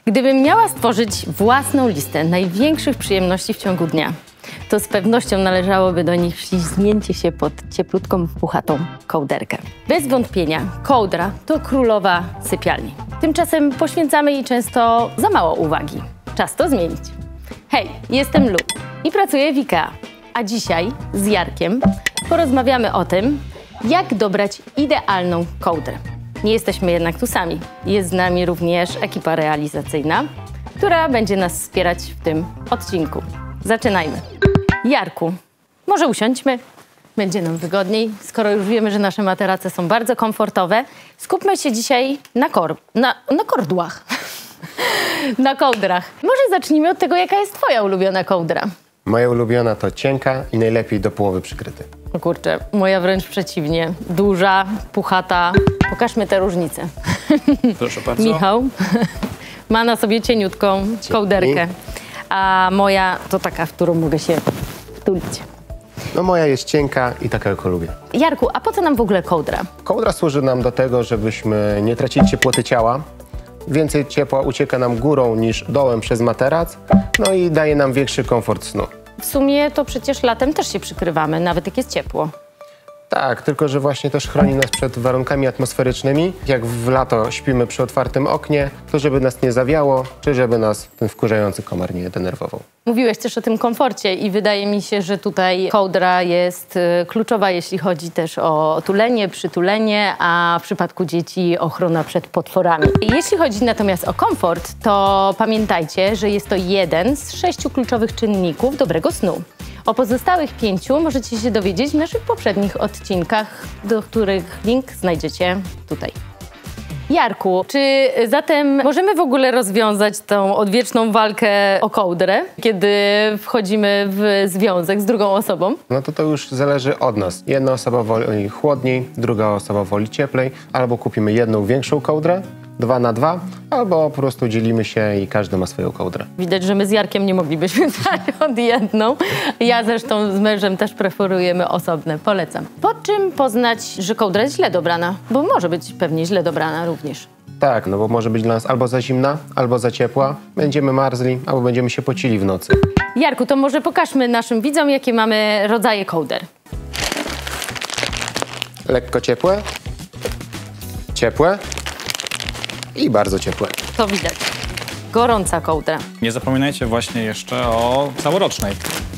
Gdybym miała stworzyć własną listę największych przyjemności w ciągu dnia, to z pewnością należałoby do nich ślizgnięcie się pod cieplutką, puchatą kołderkę. Bez wątpienia kołdra to królowa sypialni. Tymczasem poświęcamy jej często za mało uwagi. Czas to zmienić. Hej, jestem Lu i pracuję w IKEA. A dzisiaj z Jarkiem porozmawiamy o tym, jak dobrać idealną kołdrę. Nie jesteśmy jednak tu sami. Jest z nami również ekipa realizacyjna, która będzie nas wspierać w tym odcinku. Zaczynajmy. Jarku, może usiądźmy, będzie nam wygodniej. Skoro już wiemy, że nasze materace są bardzo komfortowe, skupmy się dzisiaj na kordłach, na kołdrach. Może zacznijmy od tego, jaka jest twoja ulubiona kołdra? Moja ulubiona to cienka i najlepiej do połowy przykryty. O kurczę, moja wręcz przeciwnie. Duża, puchata. Pokażmy te różnice. Proszę bardzo. Michał ma na sobie cieniutką kołderkę, a moja to taka, w którą mogę się wtulić. No moja jest cienka i taka, jaką lubię. Jarku, a po co nam w ogóle kołdra? Kołdra służy nam do tego, żebyśmy nie tracili ciepłoty ciała. Więcej ciepła ucieka nam górą niż dołem przez materac, no i daje nam większy komfort snu. W sumie to przecież latem też się przykrywamy, nawet jak jest ciepło. Tak, tylko że właśnie też chroni nas przed warunkami atmosferycznymi. Jak w lato śpimy przy otwartym oknie, to żeby nas nie zawiało, czy żeby nas ten wkurzający komar nie denerwował. Mówiłeś też o tym komforcie i wydaje mi się, że tutaj kołdra jest kluczowa, jeśli chodzi też o tulenie, przytulenie, a w przypadku dzieci ochrona przed potworami. Jeśli chodzi natomiast o komfort, to pamiętajcie, że jest to jeden z 6 kluczowych czynników dobrego snu. O pozostałych 5 możecie się dowiedzieć w naszych poprzednich odcinkach, do których link znajdziecie tutaj. Jarku, czy zatem możemy w ogóle rozwiązać tą odwieczną walkę o kołdrę, kiedy wchodzimy w związek z drugą osobą? No to już zależy od nas. Jedna osoba woli chłodniej, druga osoba woli cieplej, albo kupimy jedną większą kołdrę, 2 na 2, albo po prostu dzielimy się i każdy ma swoją kołdrę. Widać, że my z Jarkiem nie moglibyśmy zająć jedną. Ja zresztą z mężem też preferujemy osobne. Polecam. Po czym poznać, że kołdra jest źle dobrana? Bo może być pewnie źle dobrana również. Tak, no bo może być dla nas albo za zimna, albo za ciepła. Będziemy marzli, albo będziemy się pocili w nocy. Jarku, to może pokażmy naszym widzom, jakie mamy rodzaje kołder. Lekko ciepłe, ciepłe i bardzo ciepłe. To widać. Gorąca kołdra. Nie zapominajcie właśnie jeszcze o całorocznej.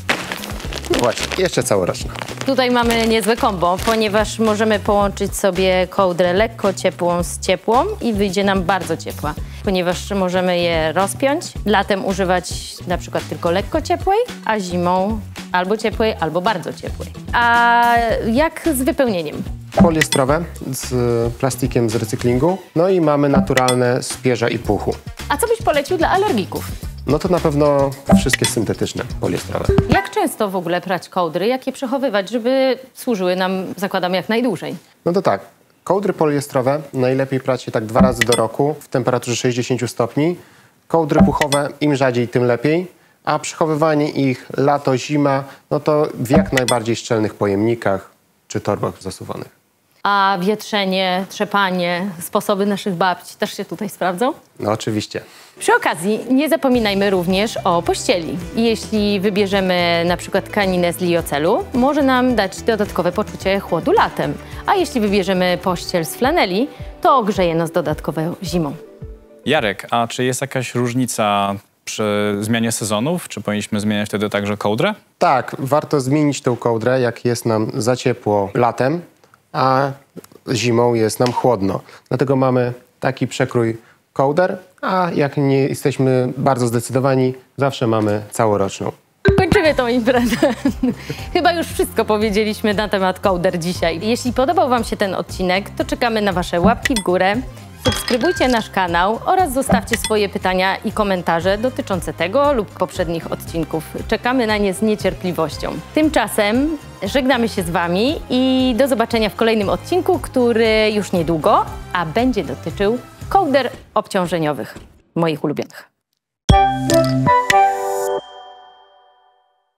No właśnie, jeszcze całoroczna. Tutaj mamy niezłe kombo, ponieważ możemy połączyć sobie kołdrę lekko ciepłą z ciepłą i wyjdzie nam bardzo ciepła, ponieważ możemy je rozpiąć, latem używać na przykład tylko lekko ciepłej, a zimą albo ciepłej, albo bardzo ciepłej. A jak z wypełnieniem? Poliestrowe z plastikiem z recyklingu, no i mamy naturalne z pierza i puchu. A co byś polecił dla alergików? No to na pewno wszystkie syntetyczne poliestrowe. Jak często w ogóle prać kołdry? Jak je przechowywać, żeby służyły nam, zakładam, jak najdłużej? No to tak, kołdry poliestrowe najlepiej prać je tak 2 razy do roku w temperaturze 60 stopni. Kołdry puchowe im rzadziej, tym lepiej. A przechowywanie ich lato, zima, no to w jak najbardziej szczelnych pojemnikach czy torbach zasuwanych. A wietrzenie, trzepanie, sposoby naszych babci też się tutaj sprawdzą? No oczywiście. Przy okazji nie zapominajmy również o pościeli. Jeśli wybierzemy na przykład tkaninę z liocelu, może nam dać dodatkowe poczucie chłodu latem. A jeśli wybierzemy pościel z flaneli, to ogrzeje nas dodatkowo zimą. Jarek, a czy jest jakaś różnica przy zmianie sezonów? Czy powinniśmy zmieniać wtedy także kołdrę? Tak, warto zmienić tę kołdrę, jak jest nam za ciepło latem, a zimą jest nam chłodno. Dlatego mamy taki przekrój kołder, a jak nie jesteśmy bardzo zdecydowani, zawsze mamy całoroczną. Kończymy tą imprezę. Chyba już wszystko powiedzieliśmy na temat kołder dzisiaj. Jeśli podobał wam się ten odcinek, to czekamy na wasze łapki w górę. Subskrybujcie nasz kanał oraz zostawcie swoje pytania i komentarze dotyczące tego lub poprzednich odcinków. Czekamy na nie z niecierpliwością. Tymczasem żegnamy się z wami i do zobaczenia w kolejnym odcinku, który już niedługo, a będzie dotyczył kołder obciążeniowych, moich ulubionych.